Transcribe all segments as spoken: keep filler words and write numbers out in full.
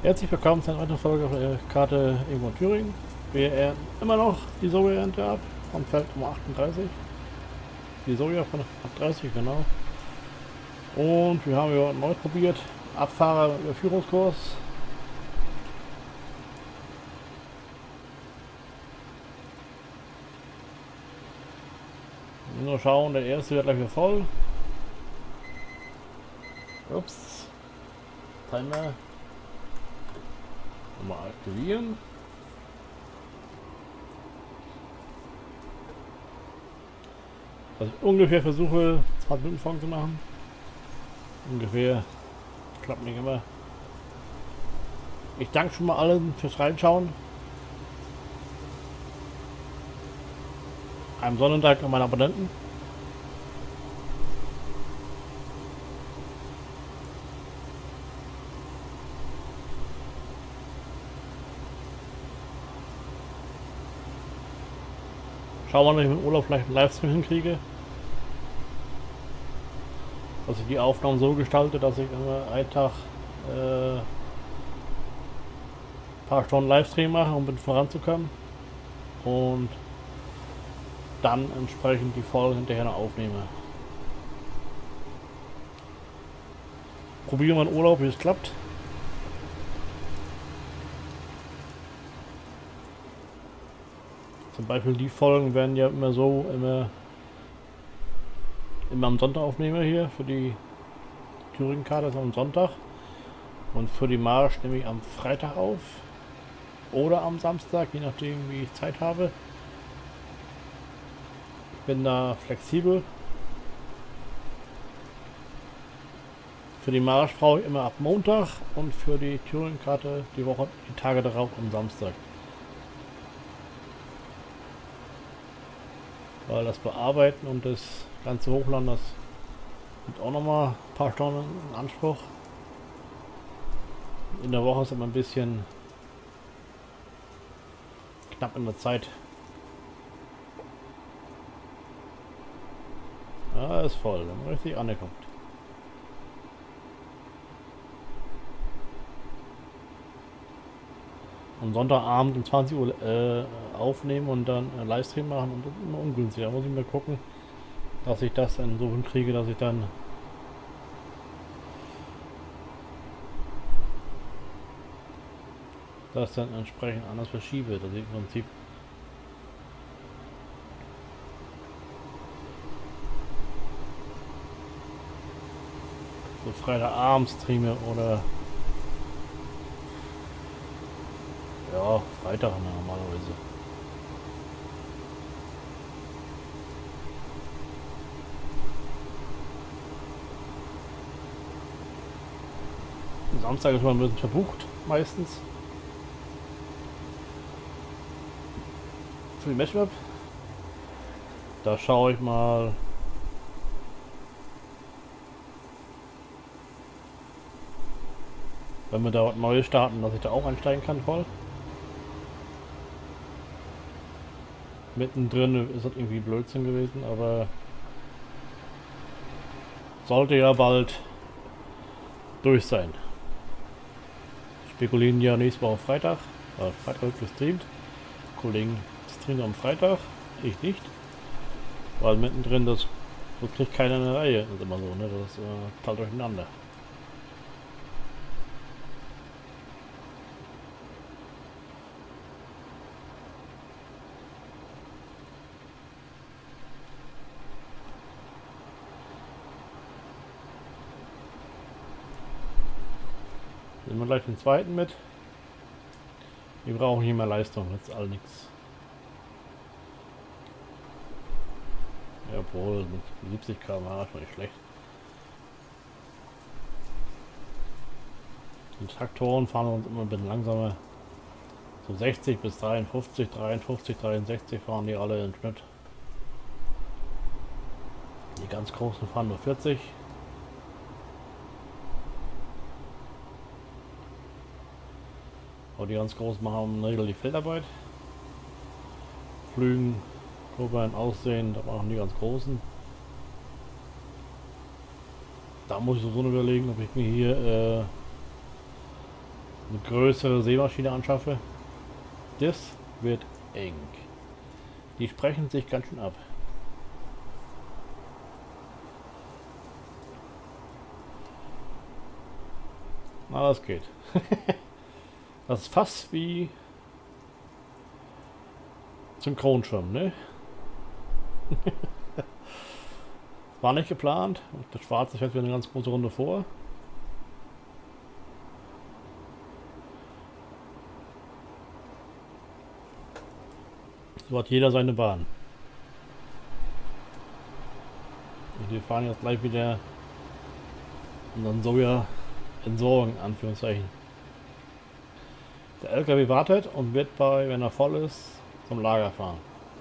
Herzlich willkommen zu einer weiteren Folge auf der Karte irgendwo in Thüringen. Wir ernten immer noch die Sojaernte ab vom Feld Nummer achtunddreißig. Die Soja von achtunddreißig, genau. Und wir haben ja neu probiert. Abfahrer Überführungskurs. Nur schauen, der erste wird gleich wieder voll. Ups. Timer. Mal aktivieren. Also ich ungefähr versuche zwanzig Minuten Folgen zu machen. Ungefähr. Klappt nicht immer. Ich danke schon mal allen fürs Reinschauen. Einem Sonnentag an meine Abonnenten. Schauen wir mal, ob ich mit dem Urlaub vielleicht einen Livestream hinkriege. Dass ich die Aufnahmen so gestalte, dass ich immer einen Tag äh, ein paar Stunden Livestream mache, um mit voranzukommen. Und dann entsprechend die Folgen hinterher noch aufnehme. Probieren wir einen Urlaub, wie es klappt. Zum Beispiel die Folgen werden ja immer so, immer, immer am Sonntag aufnehmen hier, für die Thüringen-Karte ist am Sonntag. Und für die Marsch nehme ich am Freitag auf. Oder am Samstag, je nachdem wie ich Zeit habe. Ich bin da flexibel. Für die Marsch brauche ich immer ab Montag und für die Thüringen-Karte die Woche, die Tage darauf am Samstag. Weil das Bearbeiten und das ganze Hochladen, das nimmt auch nochmal ein paar Stunden in Anspruch. In der Woche ist immer ein bisschen knapp in der Zeit. Ja, ist voll, wenn man richtig ankommt. Am Sonntagabend um zwanzig Uhr äh, aufnehmen und dann äh, Livestream machen, und das ist immer ungünstig. Da muss ich mal gucken, dass ich das dann so hinkriege, dass ich dann das dann entsprechend anders verschiebe, dass ich im Prinzip so Freitagabend streame oder ja, Freitag normalerweise. Samstag ist man ein bisschen verbucht, meistens. Für die Matchmap. Da schaue ich mal. Wenn wir da was Neues starten, dass ich da auch einsteigen kann voll. Mittendrin ist das irgendwie Blödsinn gewesen, aber sollte ja bald durch sein. Spekulieren ja nächste Woche Freitag. Ja, Freitag wird gestreamt. Kollegen streamen am Freitag, ich nicht. Weil mittendrin das, das kriegt keiner eine Reihe. Das ist immer so, ne? Das ist äh, total durcheinander. Nehmen wir gleich den zweiten mit. Wir brauchen hier mehr Leistung, das ist all nichts. Ja, obwohl mit siebzig Kilometer pro Stunde ist schon nicht schlecht. Die Traktoren fahren uns immer ein bisschen langsamer. So sechzig bis dreiundfünfzig, dreiundfünfzig, dreiundsechzig fahren die alle im Schnitt. Die ganz großen fahren nur vierzig. Aber die ganz großen machen in der Regel die Feldarbeit. Flügen, Turbinen, Aussehen, da machen die ganz großen. Da muss ich so überlegen, ob ich mir hier äh, eine größere Sämaschine anschaffe. Das wird eng. Die sprechen sich ganz schön ab. Na, das geht. Das ist fast wie Synchronschwimmen, ne? War nicht geplant. Das Schwarze fährt wieder eine ganz große Runde vor. So hat jeder seine Bahn. Und wir fahren jetzt gleich wieder unseren Soja entsorgen, Anführungszeichen. Der L K W wartet und wird bei, wenn er voll ist, zum Lager fahren.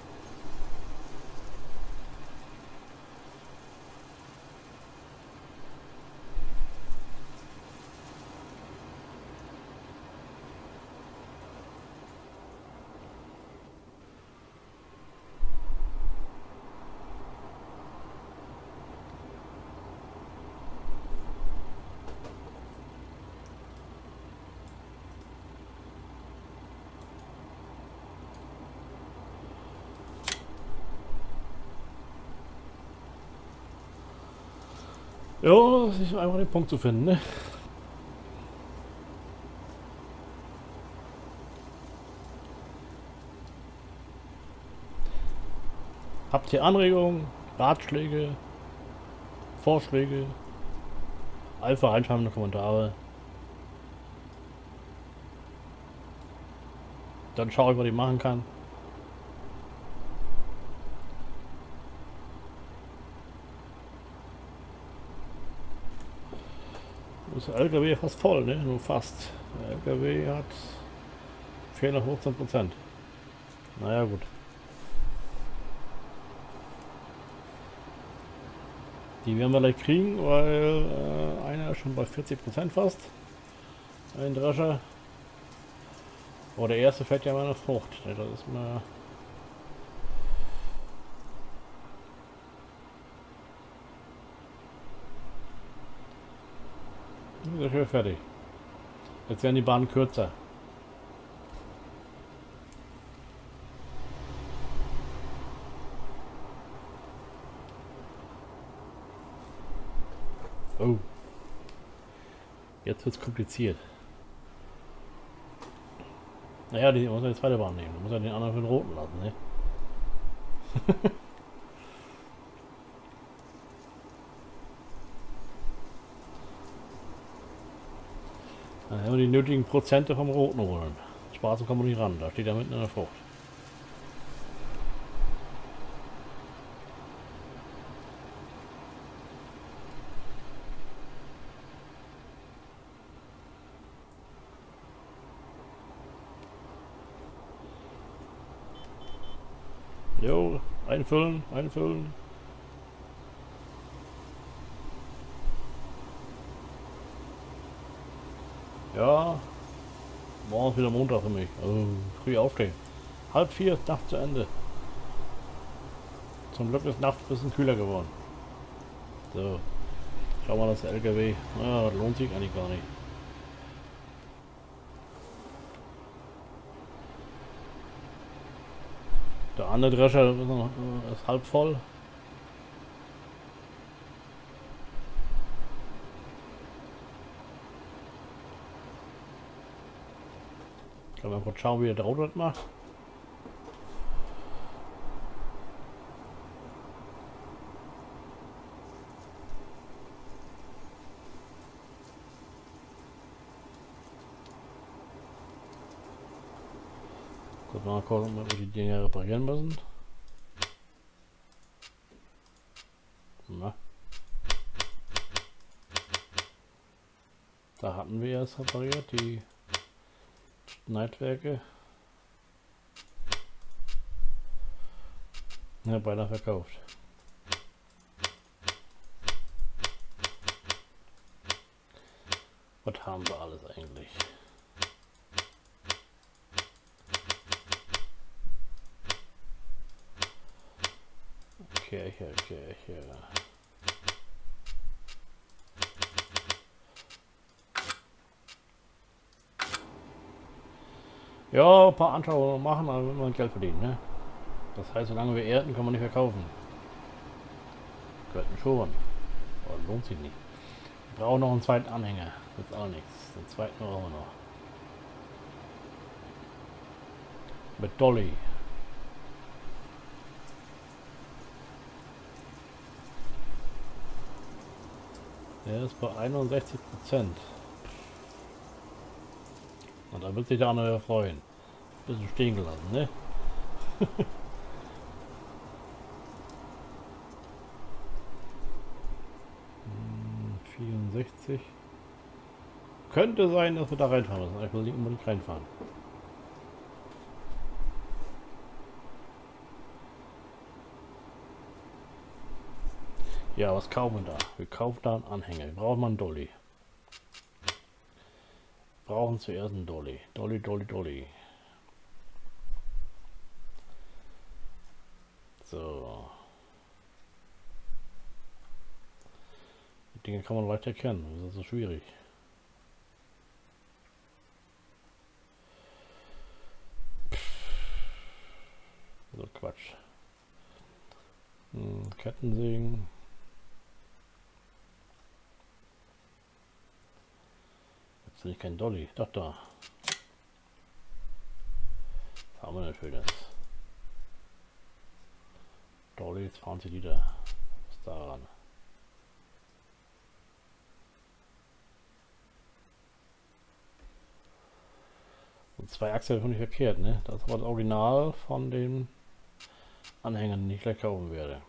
Ja, es ist einfach den Punkt zu finden, ne? Habt ihr Anregungen, Ratschläge, Vorschläge? Einfach reinschreiben in die Kommentare. Dann schaue ich, was ich machen kann. Das L K W fast voll, ne? Nur fast. Der L K W hat fehlen noch fünfzehn Prozent. Naja, gut. Die werden wir gleich kriegen, weil äh, einer ist schon bei vierzig Prozent fast. Ein Drescher. Aber der erste fährt ja mal eine Frucht. Ne? Das ist mal. Das ist fertig. Jetzt werden die Bahnen kürzer. Oh. Jetzt wird es kompliziert. Naja, die muss ja die zweite Bahn nehmen. Du musst ja den anderen für den roten lassen, ne? Dann haben wir die nötigen Prozente vom roten holen. Schwarzen kommen wir nicht ran, da steht er mitten in der Frucht. Jo, einfüllen, einfüllen. Ja, morgen ist wieder Montag für mich. Also früh aufstehen. Halb vier ist Nacht zu Ende. Zum Glück ist Nacht ein bisschen kühler geworden. So, schau mal, das L K W. Ah, das lohnt sich eigentlich gar nicht. Der andere Drescher ist, noch, ist halb voll. Ich kann mal kurz schauen, wie der Draut das macht. Kurz mal gucken, ob wir die Dinger reparieren müssen. Na. Da hatten wir es repariert, die Schneidwerke. Ja, beinahe verkauft. Was haben wir alles eigentlich? Kirche, Kirche. Ja, ein paar Anschauungen machen, aber wenn man Geld verdienen, ne? Das heißt, solange wir ernten, können wir nicht verkaufen. Könnten schon. Aber lohnt sich nicht. Wir brauchen noch einen zweiten Anhänger. Jetzt auch nichts. Den zweiten brauchen wir noch. Mit Dolly. Der ist bei einundsechzig Prozent. Und da wird sich der andere freuen. Bisschen stehen gelassen, ne? vierundsechzig. Könnte sein, dass wir da reinfahren müssen. Ich will nicht unbedingt reinfahren. Ja, was kaufen wir da? Wir kaufen da einen Anhänger. Wir brauchen mal einen Dolly. Wir brauchen zuerst einen Dolly. Dolly, Dolly, Dolly. So. Die Dinge kann man leicht erkennen. Das ist so schwierig. So Quatsch. Hm, Kettensägen. Jetzt bin ich kein Dolly. Doch da. Was haben wir denn Schönes? Dolly zwanzig Liter. Was ist daran? Und zwei Achseln finde ich verkehrt, ne? Das ist aber das Original von den Anhängern, die ich gleich kaufen werde.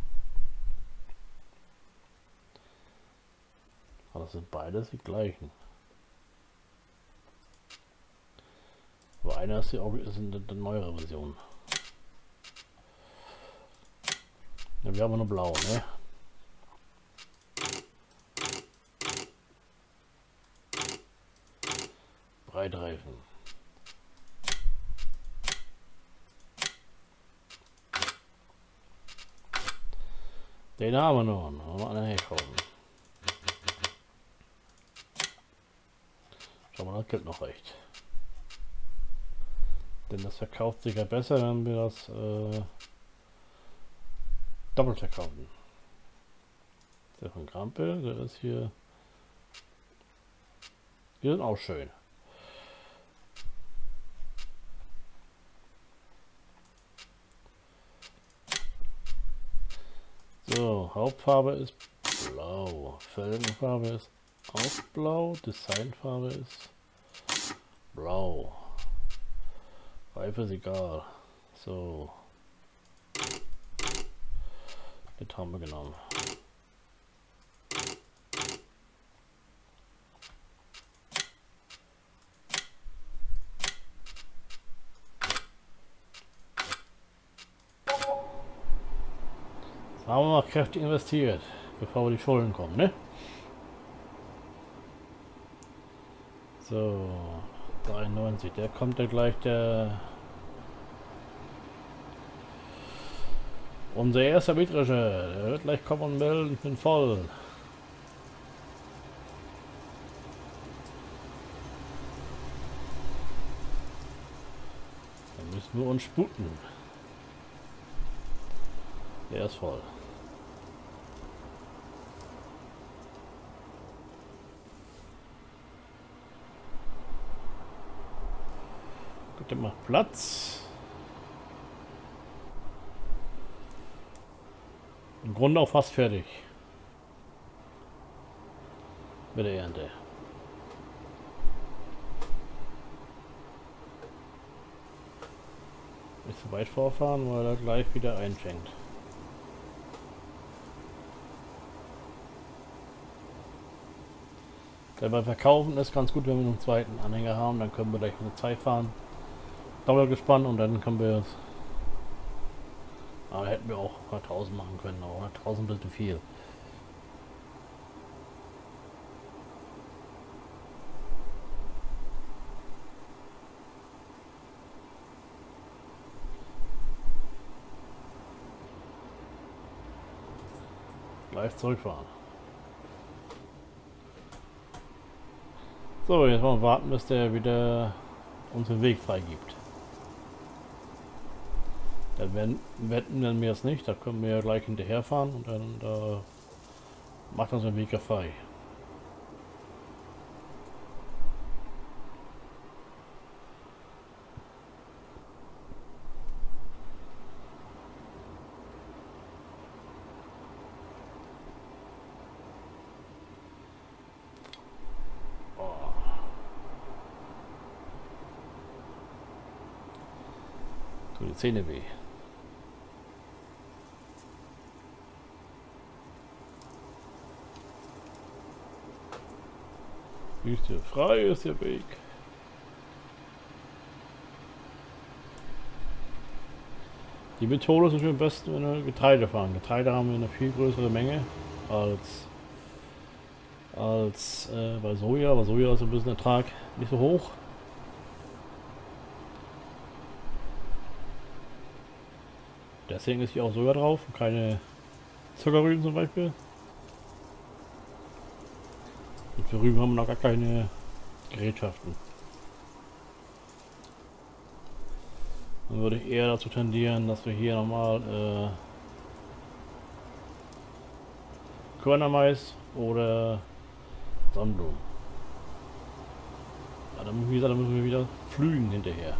Aber das sind beides die gleichen. Aber einer ist die, ist eine, eine neuere Version. Ja, wir haben nur blau, ne? Breitreifen. Den haben wir noch. Noch mal einen herkaufen. Schau mal, das gibt noch recht. Denn das verkauft sich ja besser, wenn wir das äh, doppelt verkaufen. Der von Grampel, der ist hier. Die sind auch schön. So, Hauptfarbe ist blau. Felgenfarbe ist auch blau. Designfarbe ist blau. Reife ist egal. So. Das haben wir genommen. Jetzt haben wir mal kräftig investiert, bevor wir die Schulden kommen, ne? So. dreiundneunzig, der kommt ja gleich, der unser erster Mitrischer, der wird gleich kommen und melden, ich bin voll. Dann müssen wir uns sputen. Der ist voll. Gut, der macht Platz. Im Grunde auch fast fertig. Mit der Ernte. Nicht so weit vorfahren, weil er gleich wieder einschenkt. Denn beim Verkaufen ist ganz gut, wenn wir einen zweiten Anhänger haben, dann können wir gleich eine Zeit fahren. Doppelgespannt und dann können wir es. Aber hätten wir auch hunderttausend machen können, aber hunderttausend ist ein bisschen viel. Gleich zurückfahren. So, jetzt mal warten, bis der wieder uns den Weg freigibt. Dann werden, wetten wir es nicht, da können wir ja gleich hinterherfahren und dann da macht uns den Weg ja frei. Tut die Zähne weh. Ist hier frei, ist der Weg. Die Methode ist natürlich am besten, wenn wir Getreide fahren. Getreide haben wir eine viel größere Menge als, als äh, bei Soja. Bei Soja ist ein bisschen der Ertrag nicht so hoch. Deswegen ist hier auch Soja drauf und keine Zuckerrüben zum Beispiel. Und für Rüben haben wir noch gar keine Gerätschaften. Dann würde ich eher dazu tendieren, dass wir hier nochmal äh, Körnermais oder Sonnenblumen. Ja, dann, wie gesagt, dann müssen wir wieder pflügen hinterher.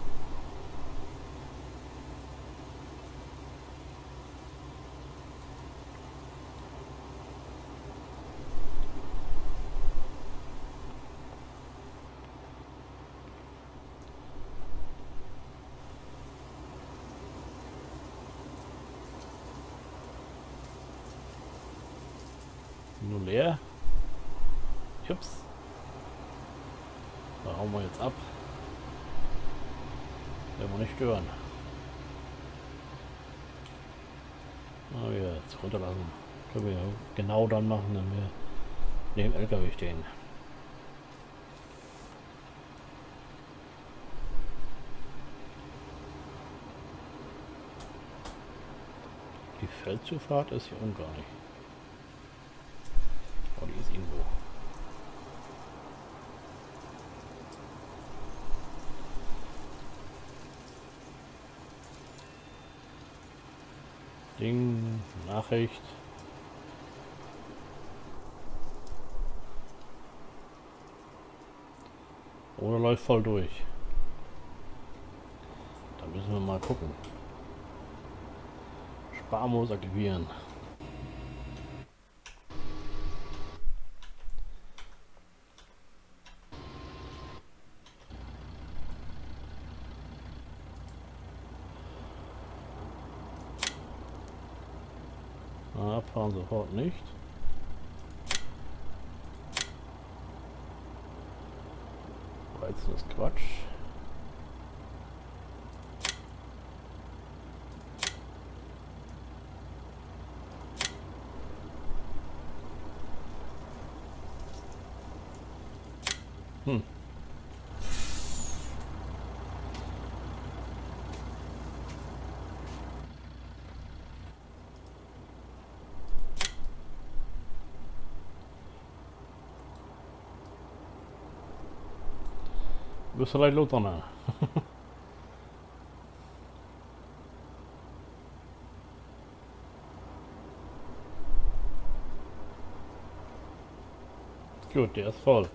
Nur leer. Ups. Da hauen wir jetzt ab. Werden wir nicht stören. Ah, wir jetzt runterlassen. Können wir genau dann machen, wenn wir neben dem L K W stehen. Die Feldzufahrt ist hier unten gar nicht. Oh, die ist irgendwo. Ding, Nachricht. Oder läuft voll durch. Da müssen wir mal gucken. Sparmodus aktivieren. Abfahren sofort nicht. Reizen ist Quatsch. Hm. Wirst du gleich los, Donner. Gut, der ist voll.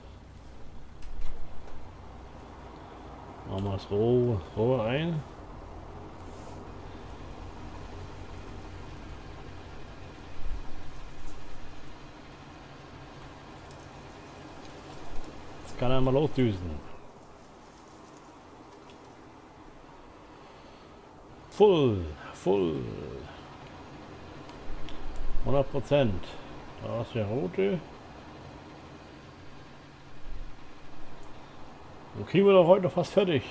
Machen wir das roh, roh ein. Jetzt kann er mal losdüsen. Voll, voll. hundert Prozent. Da ist der rote. So kriegen wir doch heute fast fertig.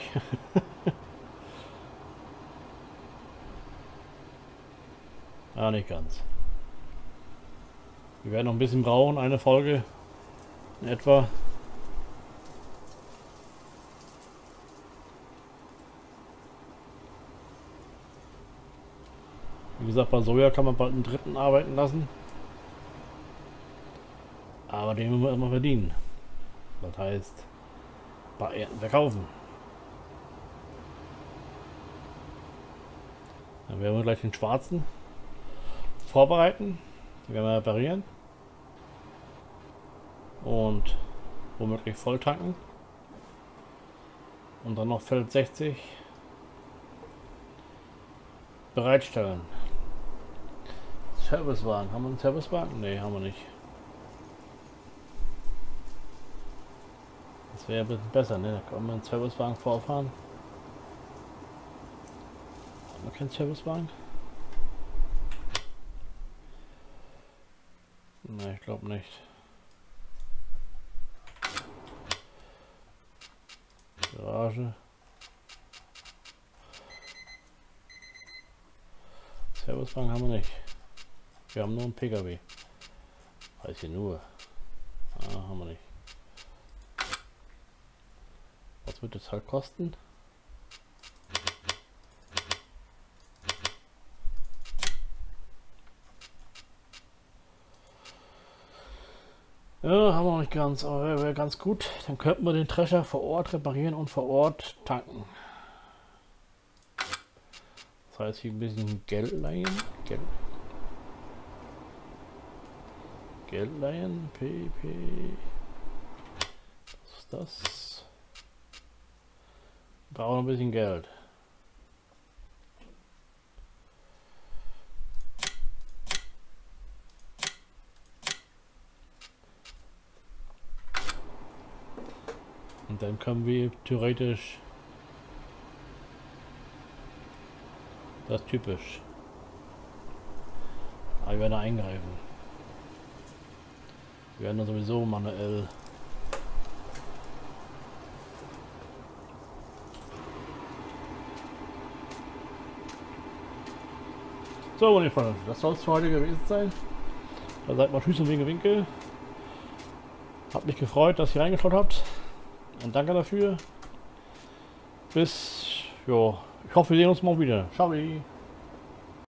Ja, nicht ganz. Wir werden noch ein bisschen brauchen, eine Folge in etwa. Wie gesagt, bei Soja kann man bald einen dritten arbeiten lassen. Aber den müssen wir erstmal verdienen. Das heißt, bei Ernten verkaufen. Dann werden wir gleich den schwarzen vorbereiten. Den werden wir reparieren. Und womöglich voll tanken. Und dann noch Feld sechzig bereitstellen. Servicewagen. Haben wir einen Servicewagen? Ne, haben wir nicht. Das wäre ein bisschen besser, ne? Da können wir einen Servicewagen vorfahren. Haben wir keinen Servicewagen? Ne, ich glaube nicht. Garage. Servicewagen haben wir nicht. Wir haben nur einen P K W. Weiß ich nur. Ah, haben wir nicht. Was wird das halt kosten? Ja, haben wir noch nicht ganz, aber wäre wär ganz gut. Dann könnten wir den Drescher vor Ort reparieren und vor Ort tanken. Das heißt, hier ein bisschen Geld leihen. Geld, Geld leihen. P P. Was ist das? Wir brauchen ein bisschen Geld. Und dann können wir theoretisch das typisch. Aber wir werden eingreifen. Wir werden sowieso manuell so, meine Freunde, das soll es für heute gewesen sein. Da seid mal Tschüss und Winke Winke. Hat mich gefreut, dass ihr reingeschaut habt. Und danke dafür. Bis, jo, ich hoffe, wir sehen uns morgen wieder. Ciao.